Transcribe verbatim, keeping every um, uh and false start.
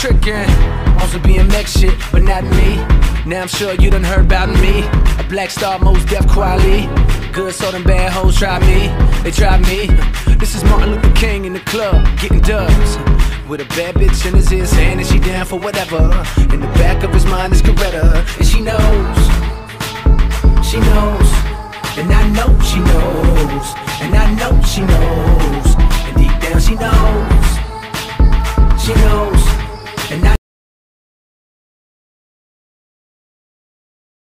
trickin', on some B M X shit, but not me. Now I'm sure you done heard about me. A black star, most deaf quality. Good, so them bad hoes try me. They try me. This is Martin Luther King in the club, getting dubs. With a bad bitch in his ear saying that she down for whatever. In the back of his